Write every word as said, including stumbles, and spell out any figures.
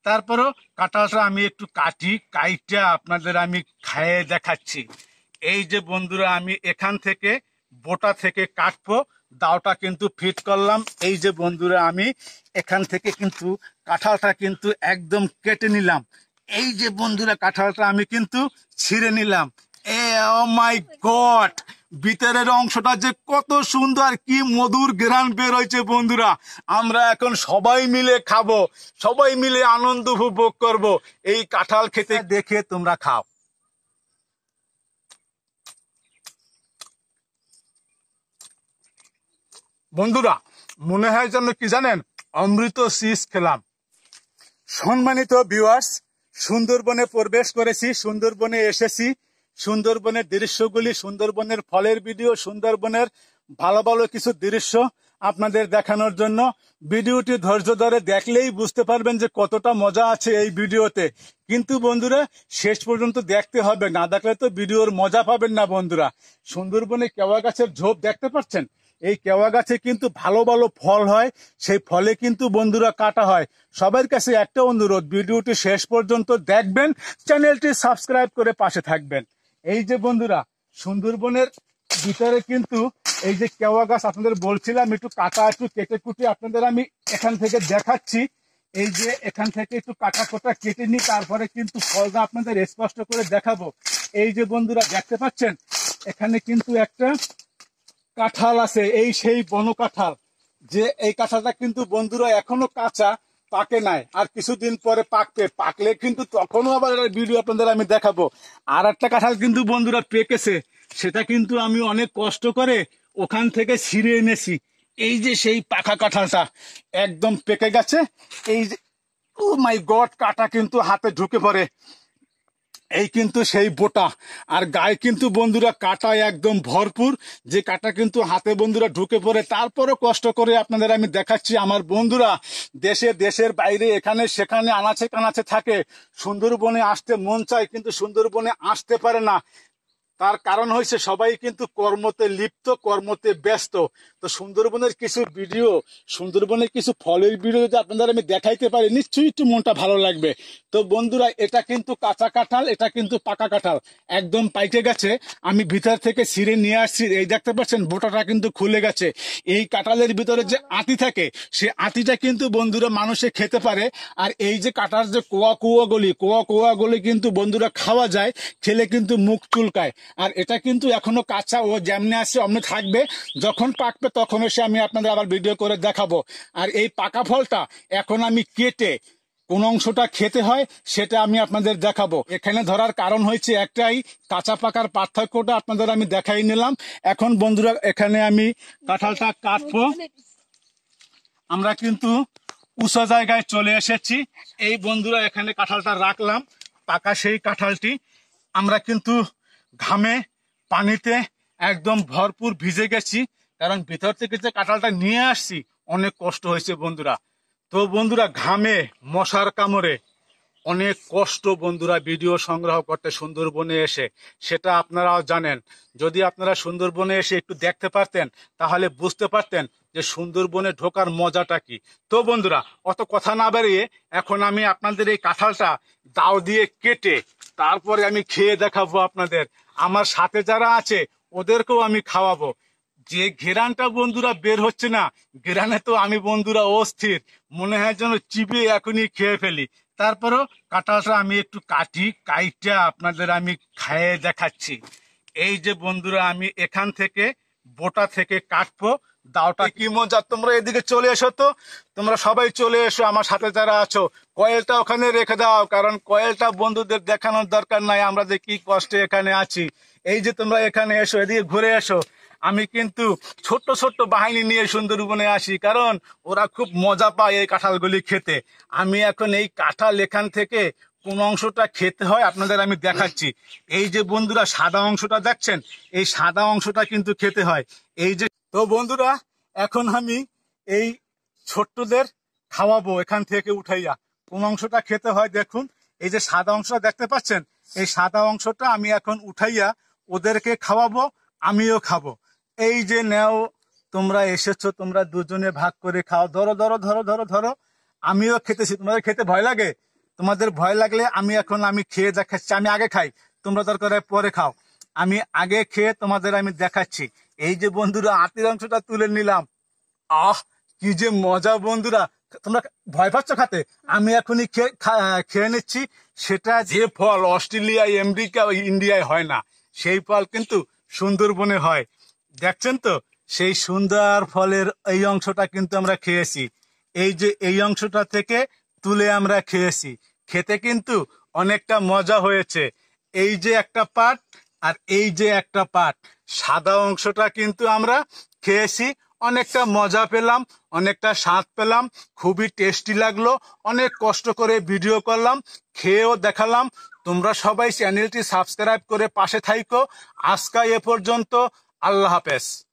তারপরেও কাঁঠালটা আমি একটু কাটি, কাইটা আপনাদের আমি খাইয়ে দেখাচ্ছি। এই যে বন্ধুরা আমি এখান থেকে বোটা থেকে কাটবো, দাওটা কিন্তু ফিট করলাম। এই যে বন্ধুরা আমি এখান থেকে কিন্তু কাঁঠালটা কিন্তু একদম কেটে নিলাম। এই যে বন্ধুরা কাঁঠালটা আমি কিন্তু ছিঁড়ে নিলাম। এ ও মাই গড, ভিতরের অংশটা যে কত সুন্দর, কি মধুর ঘ্রাণ বের হয়েছে বন্ধুরা। আমরা এখন সবাই মিলে খাবো, সবাই মিলে আনন্দ উপভোগ করব। এই কাঁঠাল খেতে দেখে তোমরা খাও। বন্ধুরা মনে হয় যেন কি জানেন, অমৃত শীষ খেলাম। সম্মানিত ভিউয়ার্স, সুন্দরবনে প্রবেশ করেছি, সুন্দরবনে এসেছি। সুন্দরবনের দৃশ্যগুলি, সুন্দরবনের ফলের ভিডিও, সুন্দরবনের ভালো ভালো কিছু দৃশ্য আপনাদের দেখানোর জন্য। ভিডিওটি ধৈর্য ধরে দেখলেই বুঝতে পারবেন যে কতটা মজা আছে এই ভিডিওতে। কিন্তু বন্ধুরা শেষ পর্যন্ত দেখতে হবে, না দেখলে তো ভিডিওর মজা পাবেন না বন্ধুরা। সুন্দরবনে কেওয়া গাছের ঝোপ দেখতে পাচ্ছেন, এই কেওয়া গাছে কিন্তু ভালো ভালো ফল হয়, সেই ফলে কিন্তু বন্ধুরা কাটা হয়। সবার কাছে একটা অনুরোধ, ভিডিওটি শেষ পর্যন্ত দেখবেন, চ্যানেলটি সাবস্ক্রাইব করে পাশে থাকবেন। এই যে বন্ধুরা সুন্দরবনের ভিতরে কিন্তু এই যে কেওয়া গাছ আপনাদের বলছিলাম একটু কাটা, একটু কেটে কুটে আপনাদের আমি এখান থেকে দেখাচ্ছি। এই যে এখান থেকে একটু কাটা কোটা কেটে নিই, তারপরে কিন্তু ফলটা আপনাদের স্পষ্ট করে দেখাবো। এই যে বন্ধুরা দেখতে পাচ্ছেন এখানে কিন্তু একটা কাঁঠাল আছে, এই সেই বন কাঁঠাল। যে এই কাঁঠালটা কিন্তু বন্ধুরা এখনো কাঁচা, পাকে নাই, আর কিছুদিন পরে পাকবে। পাকলে কিন্তু তখনও আবার ভিডিও আপনাদের আমি দেখাবো। আর একটা কাঁঠাল কিন্তু বন্ধুরা পেকেছে, সেটা কিন্তু আমি অনেক কষ্ট করে ওখান থেকে ছিঁড়ে এনেছি। এই যে সেই পাকা কাঁঠালটা একদম পেকে গেছে। এই যে ও মাই গড, কাটা কিন্তু হাতে ঢুকে পড়ে। এই কিন্তু সেই বোটা, আর গায়ে কিন্তু বন্ধুরা কাটা একদম ভরপুর, যে কাটা কিন্তু হাতে বন্ধুরা ঢুকে পড়ে। তারপরও কষ্ট করে আপনাদের আমি দেখাচ্ছি। আমার বন্ধুরা দেশে দেশের বাইরে এখানে সেখানে আনাচে কানাচে থাকে, সুন্দরবনে আসতে মন চায় কিন্তু সুন্দরবনে আসতে পারে না। তার কারণ হয়েছে সবাই কিন্তু কর্মতে লিপ্ত, কর্মতে ব্যস্ত। তো সুন্দরবনের কিছু ভিডিও, সুন্দরবনের কিছু ফলের ভিডিও যদি আপনাদের আমি দেখাইতে পারি, নিশ্চয়ই একটু মনটা ভালো লাগবে। তো বন্ধুরা এটা কিন্তু কাঁচা কাঁঠাল, এটা কিন্তু পাকা কাঁঠাল, একদম পাইকে গেছে। আমি ভিতর থেকে ছিঁড়ে নিয়ে আসছি। এই দেখতে পাচ্ছেন বোটাটা কিন্তু খুলে গেছে। এই কাঁঠালের ভিতরে যে আঁতি থাকে, সে আঁতিটা কিন্তু বন্ধুরা মানুষে খেতে পারে। আর এই যে কাঁঠাল যে কোয়া কোয়া গলি, কোয়া কোয়া গলি কিন্তু বন্ধুরা খাওয়া যায়, খেলে কিন্তু মুখ চুলকায়। আর এটা কিন্তু এখনো কাঁচা, ও যেমনি আসছে অমনি থাকবে, যখন পাকবে তখন এসে আমি আপনাদের আবার ভিডিও করে দেখাবো। আর এই পাকা ফলটা এখন আমি কেটে কোন অংশটা খেতে হয় সেটা আমি আপনাদের দেখাবো। এখানে ধরার কারণ হয়েছে একটাই, কাঁচা পাকার পার্থক্যটা আপনাদের আমি দেখাই নিলাম। এখন বন্ধুরা এখানে আমি কাঁঠালটা কাটবো। আমরা কিন্তু উঁচা জায়গায় চলে এসেছি। এই বন্ধুরা এখানে কাঁঠালটা রাখলাম, পাকা সেই কাঁঠালটি। আমরা কিন্তু ঘামে পানিতে একদম ভরপুর ভিজে গেছি, কারণ ভিতর থেকে যে কাঁঠালটা নিয়ে আসছি অনেক কষ্ট হয়েছে বন্ধুরা। তো বন্ধুরা ঘামে মশার কামড়ে অনেক কষ্ট বন্ধুরা ভিডিও সংগ্রহ করতে সুন্দরবনে এসে, সেটা আপনারাও জানেন। যদি আপনারা সুন্দরবনে এসে একটু দেখতে পারতেন তাহলে বুঝতে পারতেন যে সুন্দরবনে ঢোকার মজাটা কি। তো বন্ধুরা অত কথা না বাড়িয়ে এখন আমি আপনাদের এই কাঁঠালটা দাও দিয়ে কেটে তারপরে আমি খেয়ে দেখাবো আপনাদের। আমার সাথে যারা আছে ওদেরকেও আমি খাওয়াবো। যে ঘেরানটা বন্ধুরা বের হচ্ছে না, ঘেরানে তো আমি বন্ধুরা অস্থির, মনে হয় যেন চিবিয়ে এখনই খেয়ে ফেলি। তারপরও কাঁঠালটা আমি একটু কাটি, কাইটা আপনাদের আমি খাইয়ে দেখাচ্ছি। এই যে বন্ধুরা আমি এখান থেকে বোটা থেকে কাটবো, দাওটা কি মজা। তোমরা এদিকে চলে এসো, তো তোমরা সবাই চলে এসো আমার সাথে যারা আছো। কয়েলটা ওখানে রেখে দাও, কারণ কয়েলটা বন্ধুদের দেখানোর দরকার নাই আমরা যে কি কষ্টে এখানে আছি। এই যে তোমরা এখানে এসো, এদিকে ঘুরে এসো। আমি কিন্তু ছোট্ট ছোট্ট বাহিনী নিয়ে সুন্দরবনে আসি, কারণ ওরা খুব মজা পায় এই কাঁঠালগুলি খেতে। আমি এখন এই কাঁঠাল এখান থেকে কোন অংশটা খেতে হয় আপনাদের আমি দেখাচ্ছি। এই যে বন্ধুরা সাদা অংশটা দেখছেন, এই সাদা অংশটা কিন্তু খেতে হয়। এই যে, তো বন্ধুরা এখন আমি এই ছোট্টদের খাওয়াবো এখান থেকে উঠাইয়া। কোন অংশটা খেতে হয় দেখুন, এই যে সাদা অংশটা দেখতে পাচ্ছেন, এই সাদা অংশটা আমি এখন উঠাইয়া ওদেরকে খাওয়াবো, আমিও খাবো। এই যে নেও, তোমরা এসেছো, তোমরা দুজনে ভাগ করে খাও। ধরো ধরো ধরো ধরো ধরো, আমিও খেতেছি। তোমাদের খেতে ভয় লাগে? তোমাদের ভয় লাগলে আমি এখন আমি খেয়ে দেখাচ্ছি। আমি আগে খাই, তোমরা দরকার হয় পরে খাও। আমি আগে খেয়ে তোমাদের আমি দেখাচ্ছি। এই যে বন্ধুরা আতির অংশটা তুলে নিলাম, আহ কি যে মজা বন্ধুরা। তোমরা ভয় পাচ্ছ খাতে, আমি এখনই খেয়ে খা- খেয়ে নিচ্ছি। সেটা যে ফল অস্ট্রেলিয়ায়, আমেরিকা, ইন্ডিয়ায় হয় না, সেই ফল কিন্তু সুন্দরবনে হয়। দেখছেন তো, সেই সুন্দর ফলের এই অংশটা কিন্তু আমরা খেয়েছি। এই যে এই অংশটা থেকে তুলে আমরা খেয়েছি, খেতে কিন্তু অনেকটা মজা হয়েছে। এই যে একটা পার্ট আর এই যে একটা পার্ট, সাদা অংশটা কিন্তু আমরা খেয়েছি, অনেকটা মজা পেলাম, অনেকটা স্বাদ পেলাম, খুবই টেস্টি লাগলো। অনেক কষ্ট করে ভিডিও করলাম, খেয়েও দেখালাম। তোমরা সবাই চ্যানেলটি সাবস্ক্রাইব করে পাশে থাইকো। আজকে এ পর্যন্ত, আল্লাহ হাফেজ।